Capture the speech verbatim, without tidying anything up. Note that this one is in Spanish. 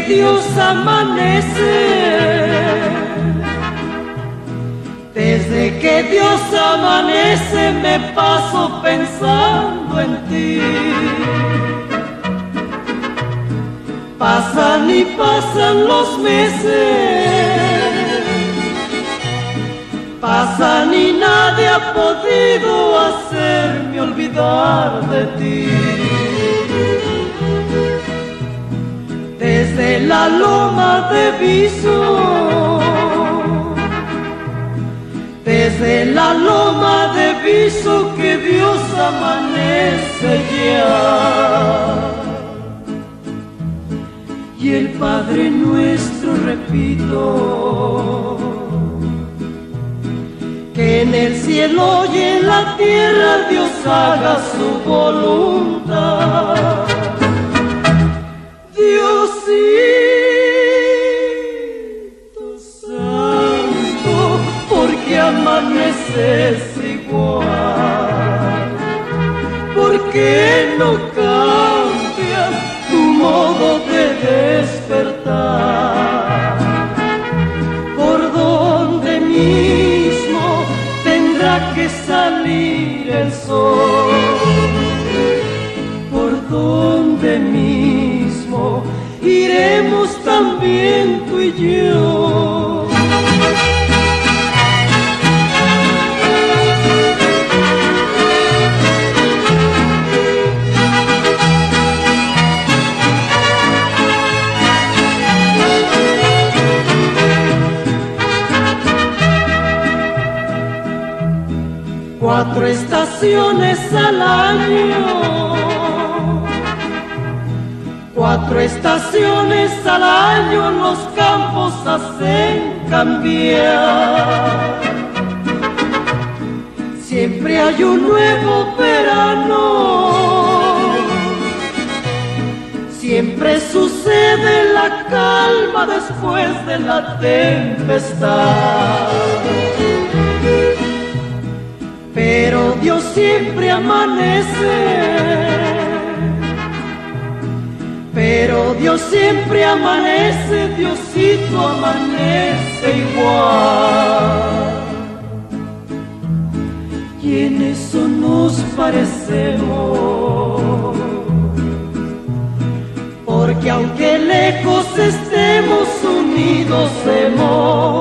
Dios amanece, desde que Dios amanece me paso pensando en ti. Pasan y pasan los meses, pasan y nadie ha podido hacerme olvidar de ti. Desde la loma de Viso, desde la loma de Viso que Dios amanece ya. Y el Padre nuestro repito, que en el cielo y en la tierra Dios haga su voluntad. Diosito santo, porque amaneces igual, porque no cambias tu modo de despertar. Por donde mismo tendrá que salir el sol, por donde mismo iremos también tú y yo. Cuatro estaciones al año, cuatro estaciones al año los campos hacen cambiar. Siempre hay un nuevo verano, siempre sucede la calma después de la tempestad. Pero Dios siempre amanece, pero Dios siempre amanece, Diosito amanece igual. Y en eso nos parecemos, porque aunque lejos estemos, unidos hemos